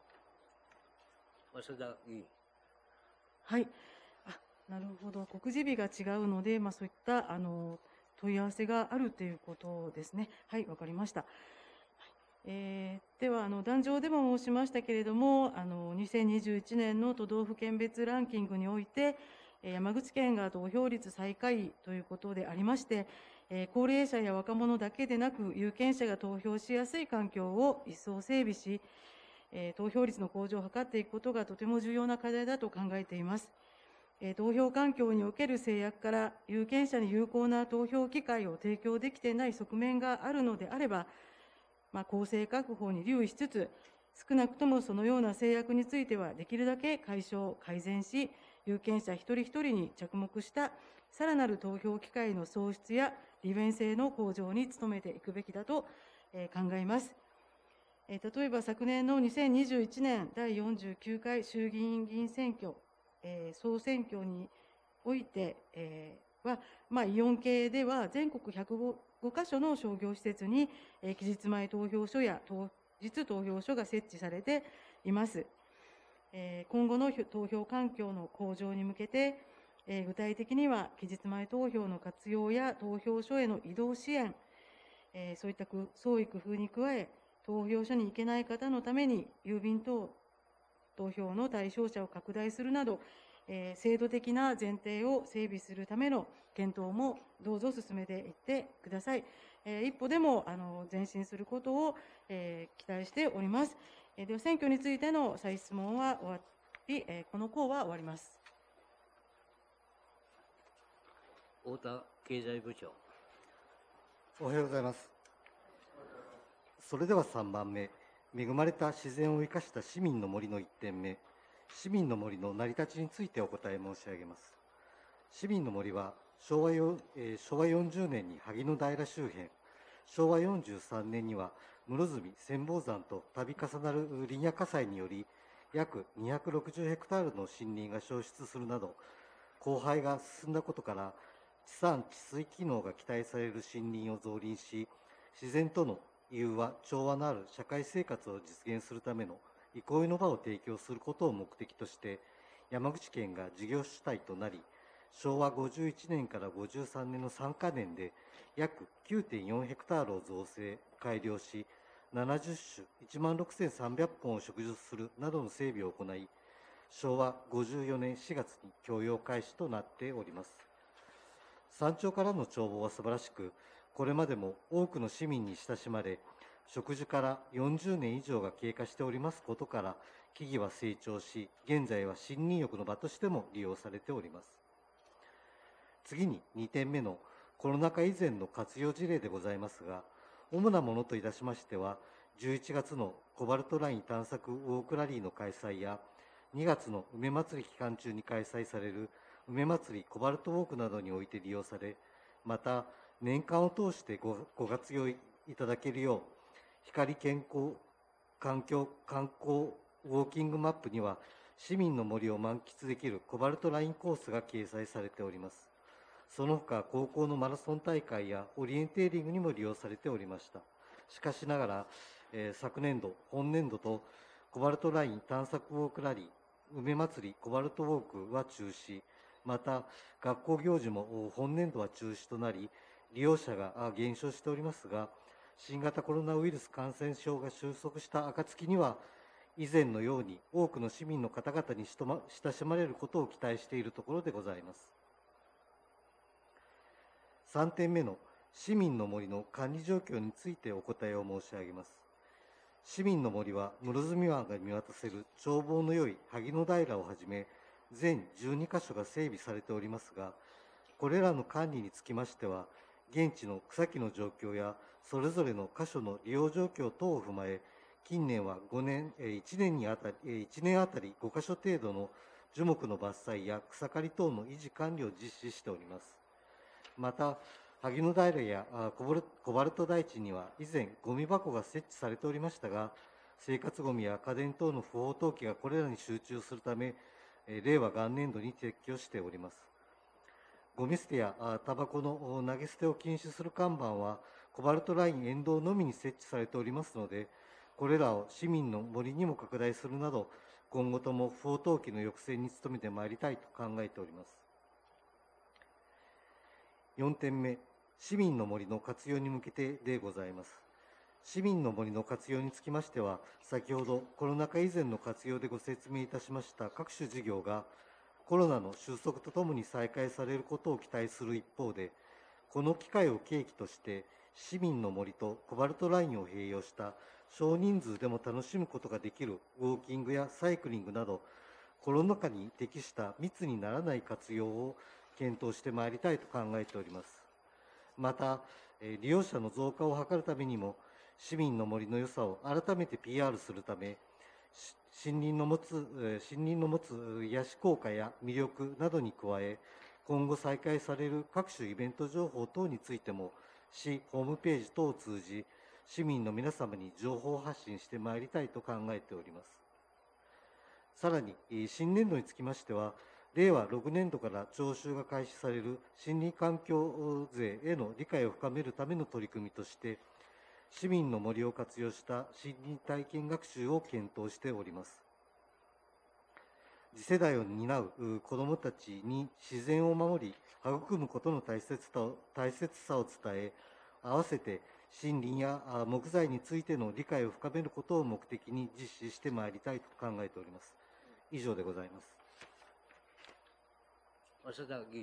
Speaker 6: ます。
Speaker 1: 早稲田議員。
Speaker 3: はい。あ、なるほど。告示日が違うので、まあ、そういったあの問い合わせがあるということですね。はい、わかりました。えー、ではあの壇上でも申しましたけれども、あのにせんにじゅういちねんの都道府県別ランキングにおいて、山口県が投票率最下位ということでありまして、えー、高齢者や若者だけでなく有権者が投票しやすい環境を一層整備し、えー、投票率の向上を図っていくことがとても重要な課題だと考えています。えー、投票環境における制約から有権者に有効な投票機会を提供できていない側面があるのであれば、まあ、公正確保に留意しつつ、少なくともそのような制約についてはできるだけ解消、改善し、有権者一人一人に着目したさらなる投票機会の創出や利便性の向上に努めていくべきだと、えー、考えます。えー、例えば昨年のにせんにじゅういちねんだいよんじゅうきゅうかい衆議院議員選挙、えー、総選挙において、えー、は、まあ、イオン系では全国ひゃくごかしょの商業施設に、えー、期日前投票所や当日投票所が設置されています。えー、今後の投票環境の向上に向けて、えー、具体的には期日前投票の活用や投票所への移動支援、えー、そういった創意工夫に加え、投票所に行けない方のために郵便等投票の対象者を拡大するなど、えー、制度的な前提を整備するための検討もどうぞ進めていってください。えー、一歩でもあの前進することを、えー、期待しております。えー、では選挙についての再質問は終わり、えー、この項は終わります。
Speaker 1: 太田経済部長。
Speaker 7: おはようございます。それではさんばんめ、恵まれた自然を生かした市民の森のいってんめ、市民の森の成り立ちについてお答え申し上げます。市民の森は昭和よ、えー、昭和よんじゅうねんに萩の平周辺、昭和よんじゅうさんねんには室積、千宝山と度重なる林野火災により、約にひゃくろくじゅうヘクタールの森林が消失するなど、荒廃が進んだことから、地産地水機能が期待される森林を造林し、自然との融和、調和のある社会生活を実現するための憩いの場を提供することを目的として、 山口県が事業主体となり、しょうわごじゅういちねんからごじゅうさんねんのさんかねんで約 きゅうてんよんヘクタールを造成、改良し、ななじゅっしゅ、いちまんろくせんさんびゃっぽんを植樹するなどの整備を行い、しょうわごじゅうよねんしがつに供用開始となっております。山頂からの眺望は素晴らしく、これまでも多くの市民に親しまれ、植樹からよんじゅうねん以上が経過しておりますことから、木々は成長し、現在は森林浴の場としても利用されております。次ににてんめのコロナ禍以前の活用事例でございますが、主なものといたしましては、じゅういちがつのコバルトライン探索ウォークラリーの開催や、にがつの梅まつり期間中に開催される梅まつりコバルトウォークなどにおいて利用され、また年間を通してごご活用いただけるよう、光健康環境観光ウォーキングマップには、市民の森を満喫できるコバルトラインコースが掲載されております。その他、高校のマラソン大会やオリエンテーリングにも利用されておりました。しかしながら、えー、昨年度、本年度とコバルトライン探索ウォークラリー、梅まつりコバルトウォークは中止、また学校行事も本年度は中止となり、利用者が減少しておりますが、新型コロナウイルス感染症が収束した暁には、以前のように多くの市民の方々に親しまれることを期待しているところでございます。さんてんめの市民の森の管理状況についてお答えを申し上げます。市民の森は室積湾が見渡せる眺望の良い萩の平をはじめ、全じゅうにかしょが整備されておりますが、これらの管理につきましては、現地の草木の状況やそれぞれの箇所の利用状況等を踏まえ、近年はごねん、いちねんにあたり、いちねんあたりごかしょ程度の樹木の伐採や草刈り等の維持管理を実施しております。また、萩の平やコバルト台地には以前ゴミ箱が設置されておりましたが、生活ゴミや家電等の不法投棄がこれらに集中するため、令和元年度に撤去しております。ゴミ捨てやタバコの投げ捨てを禁止する看板はコバルトライン沿道のみに設置されておりますので、これらを市民の森にも拡大するなど、今後とも不法投棄の抑制に努めてまいりたいと考えております。よんてんめ、市民の森の活用に向けてでございます。市民の森の活用につきましては、先ほどコロナ禍以前の活用でご説明いたしました各種事業がコロナの収束とともに再開されることを期待する一方で、この機会を契機として市民の森とコバルトラインを併用した少人数でも楽しむことができるウォーキングやサイクリングなど、コロナ禍に適した密にならない活用を検討してまいりたいと考えております。また、利用者の増加を図るためにも、市民の森の良さを改めて ピーアール するため、森林の持つ、森林の持つ癒し効果や魅力などに加え、今後再開される各種イベント情報等についても、市ホームページ等を通じ、市民の皆様に情報発信してまいりたいと考えております。さらに、新年度につきましては、れいわろくねんどから徴収が開始される森林環境税への理解を深めるための取り組みとして、市民の森を活用した森林体験学習を検討しております。次世代を担う子どもたちに自然を守り、育むことの大切さを大切さを伝え、合わせて森林や木材についての理解を深めることを目的に実施してまいりたいと考えております。以上でございます。
Speaker 1: 早稲田議員。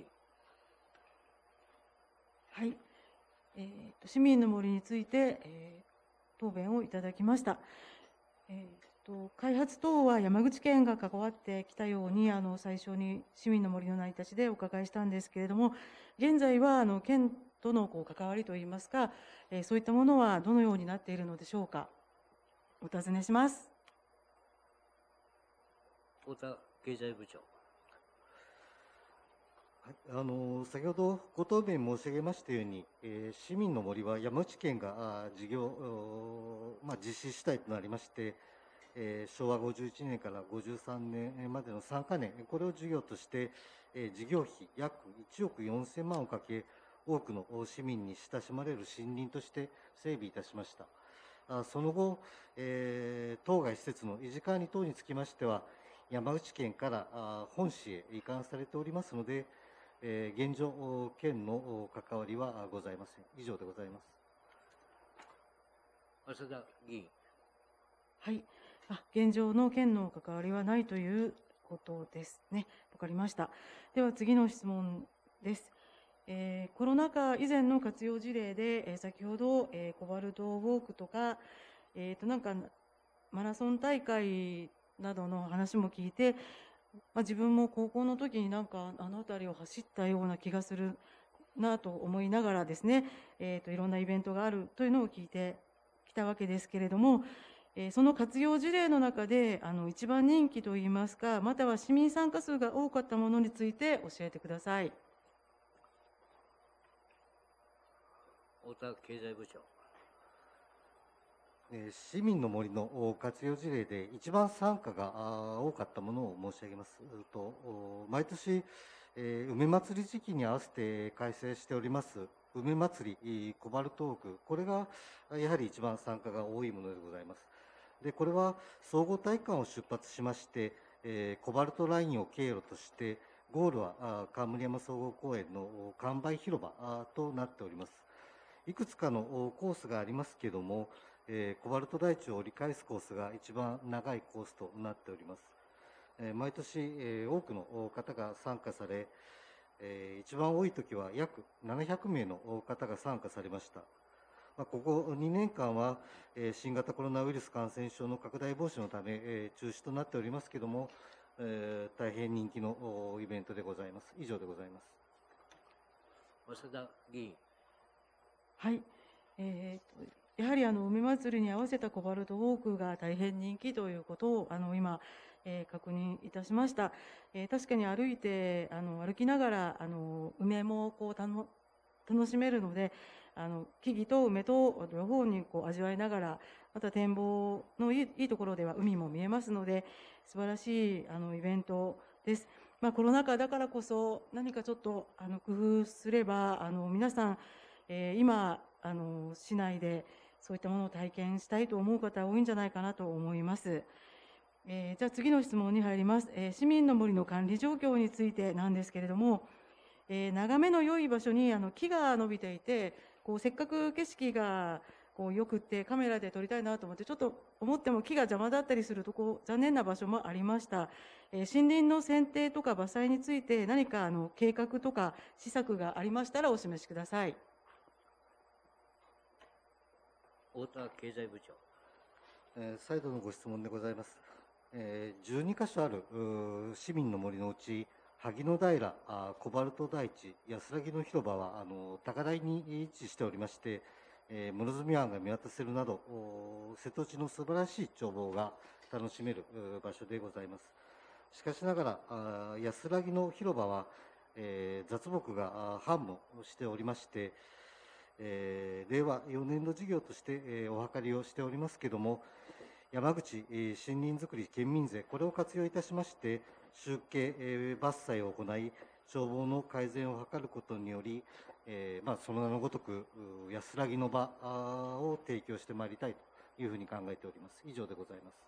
Speaker 3: はい、えーと、市民の森について、えー、答弁をいただきました。えーと、開発等は山口県が関わってきたように、あの最初に市民の森の成り立ちでお伺いしたんですけれども、現在はあの県とのこう関わりといいますか、えー、そういったものはどのようになっているのでしょうか。お尋ねします。
Speaker 1: 太田経済部長。
Speaker 7: あの先ほどご答弁申し上げましたように、えー、市民の森は山口県が事業、まあ、実施主体となりまして、えー、しょうわごじゅういちねんからごじゅうさんねんまでのさんかねん、これを事業として、えー、事業費約いちおくよんせんまんをかけ、多くの市民に親しまれる森林として整備いたしました。あその後、えー、当該施設の維持管理等につきましては、 山口県からあ本市へ移管されておりますので、えー現状、県の関わりはございません。以上でございます。
Speaker 1: 早稲田議員。
Speaker 3: はい。あ、現状の県の関わりはないということですね。わかりました。では次の質問です。えーコロナ禍以前の活用事例で、えー先ほど、えーコバルトウォークとか、えーと、なんか、マラソン大会などの話も聞いて、まあ、自分も高校の時になんかあの辺りを走ったような気がするなと思いながらですね、えーと、いろんなイベントがあるというのを聞いてきたわけですけれども、えーその活用事例の中であの一番人気といいますか、または市民参加数が多かったものについて教えてください。
Speaker 1: 太田経済部長。
Speaker 7: えー市民の森のお活用事例で一番参加があー多かったものを申し上げますと、お毎年、えー梅祭り時期に合わせて開催しております梅祭りコバルトウォーク、これがやはり一番参加が多いものでございます。でこれは総合体育館を出発しまして、えーコバルトラインを経路としてゴールはあー冠山総合公園の完売広場あーとなっております。いくつかのおコースがありますけれども、えーコバルト台地を折り返すコースが一番長いコースとなっております。えー毎年、えー多くの方が参加され、えー一番多い時は約ななひゃくめいの方が参加されました。まあ、ここにねんかんは、えー新型コロナウイルス感染症の拡大防止のため、えー中止となっておりますけれども、えー大変人気のおイベントでございます。以上でございます。
Speaker 1: 早稲田議員。
Speaker 3: はい。えーとやはりあの梅祭りに合わせたコバルトウォークが大変人気ということをあの今、えー確認いたしました。えー確かに歩いてあの歩きながらあの梅もこうたの楽しめるので、あの木々と梅と両方にこう味わいながら、また展望のいいいいところでは海も見えますので、素晴らしいあのイベントです。まあ、コロナ禍だからこそ何かちょっとあの工夫すればあの皆さん、えー今あの市内でそういったものを体験したいと思う方多いんじゃないかなと思います。えーじゃあ次の質問に入ります。えー市民の森の管理状況についてなんですけれども、えー眺めの良い場所にあの木が伸びていて、こうせっかく景色がこうよくってカメラで撮りたいなと思ってちょっと思っても木が邪魔だったりするとこう残念な場所もありました。えー森林の剪定とか伐採について何かあの計画とか施策がありましたらお示しください。
Speaker 1: 太田経済部長。
Speaker 7: えー再度のご質問でございます。えーじゅうにかしょあるうー市民の森のうち、萩野平、あーコバルト台地、安らぎの広場はあの高台に位置しておりまして、えー室積湾が見渡せるなど、お瀬戸内の素晴らしい眺望が楽しめるうー場所でございます。しかしながら、あー安らぎの広場は、えー雑木があー繁茂しておりまして、えー令和よねん度事業として、えーお諮りをしておりますけれども、山口、えー森林づくり県民税、これを活用いたしまして、集計、えー伐採を行い、眺望の改善を図ることにより、えーまあ、その名のごとく、う安らぎの場あーを提供してまいりたいというふうに考えております。以上でございます。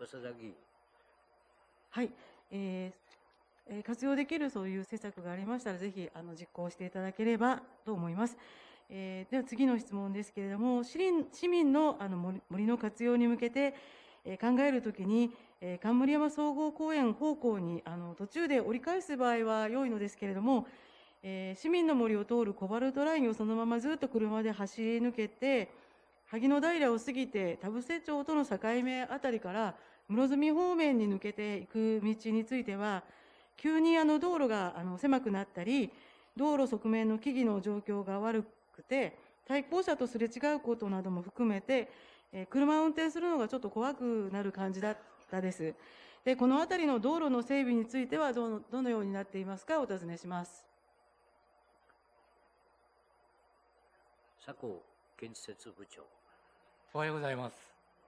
Speaker 1: 早稲田議員。
Speaker 3: はい、えーえー活用できるそういう施策がありましたら、ぜひあの実行していただければと思います。えーでは次の質問ですけれども、市民市民のあの森森の活用に向けて、えー考えるときに、えー冠山総合公園方向にあの途中で折り返す場合は良いのですけれども、えー市民の森を通るコバルトラインをそのままずっと車で走り抜けて、萩野平を過ぎて田伏町との境目あたりから室積方面に抜けていく道については、急にあの道路があの狭くなったり、道路側面の木々の状況が悪くて、対向車とすれ違うことなども含めて、えー車を運転するのがちょっと怖くなる感じだったです。で、この辺りの道路の整備についてはどの、どのようになっていますか、お尋ねします。
Speaker 1: 佐藤建設部長。
Speaker 8: おはようございます。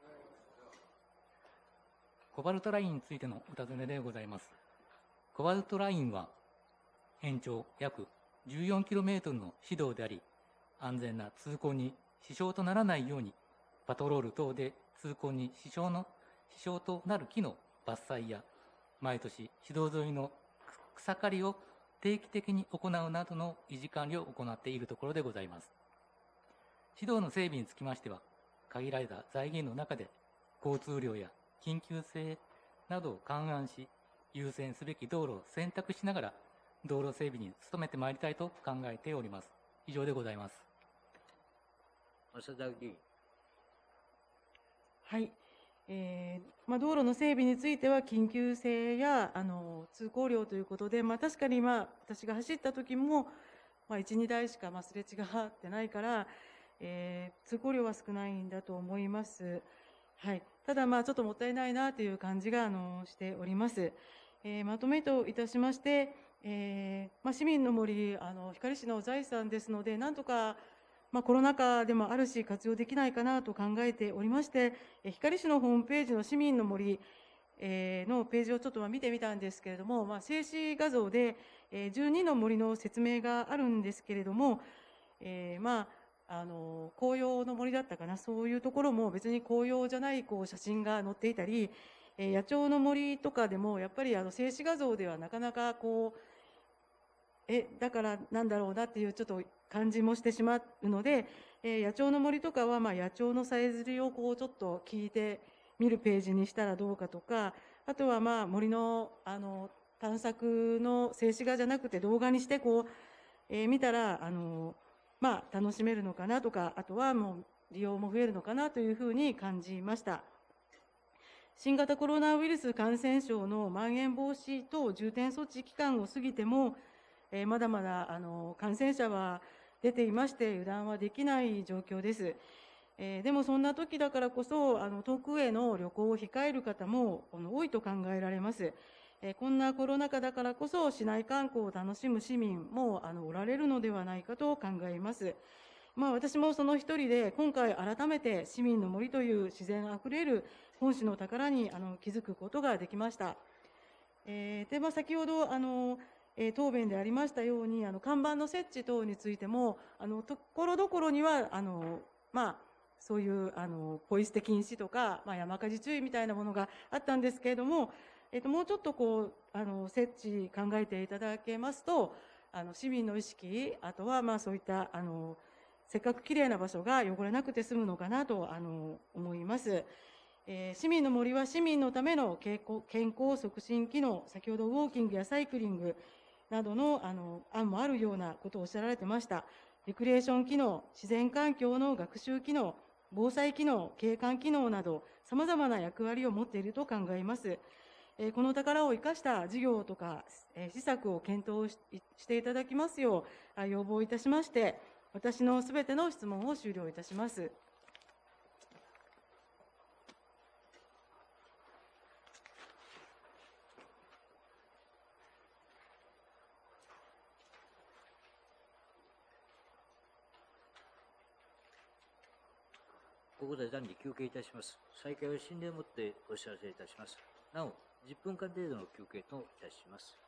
Speaker 8: コバルトラインについてのお尋ねでございます。コバルトラインは延長約 じゅうよんキロメートル の市道であり、安全な通行に支障とならないように、パトロール等で通行に支障の支障となる木の伐採や、毎年、市道沿いの草刈りを定期的に行うなどの維持管理を行っているところでございます。市道の整備につきましては、限られた財源の中で、交通量や緊急性などを勘案し、優先すべき道路を選択しながら、道路整備に努めてまいりたいと考えております。以上でございます。
Speaker 1: 増田議員。
Speaker 3: はい。えーまあ、道路の整備については緊急性やあの通行量ということで、まあ、確かに、まあ、私が走った時も、まあ、いち、にだいしか、まあ、すれ違ってないから、えー通行量は少ないんだと思います。はい、ただ、まあ、ちょっともったいないなという感じがあのしております。えーまとめといたしまして、えーまあ、市民の森、あの光市の財産ですので、なんとか、まあ、コロナ禍でもあるし、活用できないかなと考えておりまして、え光市のホームページの市民の森、えーのページをちょっと見てみたんですけれども、まあ、静止画像で、えー、じゅうにの森の説明があるんですけれども、えーまあ、あの紅葉の森だったかな、そういうところも別に紅葉じゃないこう写真が載っていたり、えー野鳥の森とかでもやっぱりあの静止画像ではなかなかこうえだからなんだろうなっていうちょっと感じもしてしまうので、えー野鳥の森とかはまあ野鳥のさえずりをこうちょっと聞いてみるページにしたらどうかとか、あとはまあ森のあの探索の静止画じゃなくて動画にしてこう、えー見たらあのまあ楽しめるのかなとか、あとはもう利用も増えるのかなというふうに感じました。新型コロナウイルス感染症のまん延防止等重点措置期間を過ぎても、えーまだまだあの感染者は出ていまして、油断はできない状況です。えーでもそんな時だからこそ、あの遠くへの旅行を控える方もあの多いと考えられます。えーこんなコロナ禍だからこそ、市内観光を楽しむ市民もあのおられるのではないかと考えます。まあ、私もその一人で、今回改めて市民の森という自然あふれる本市の宝にあの気づくことができました。えーでまあ、先ほどあの、えー答弁でありましたように、あの看板の設置等についても、あのところどころにはあの、まあ、そういうあのポイ捨て禁止とか、まあ、山火事注意みたいなものがあったんですけれども、えーともうちょっとこうあの設置考えていただけますと、あの市民の意識、あとはまあそういったあのせっかくきれいな場所が汚れなくて済むのかなとあの思います。えー市民の森は市民のための健康健康促進機能、先ほどウォーキングやサイクリングなどのあの案もあるようなことをおっしゃられてました。レクリエーション機能、自然環境の学習機能、防災機能、景観機能など、さまざまな役割を持っていると考えます。えーこの宝を生かした事業とか、えー施策を検討ししていただきますようあ要望いたしまして、私のすべての質問を終了いたします。
Speaker 1: ここで暫時休憩いたします。再開は新でもってお知らせいたします。なお、じゅっぷんかん程度の休憩といたします。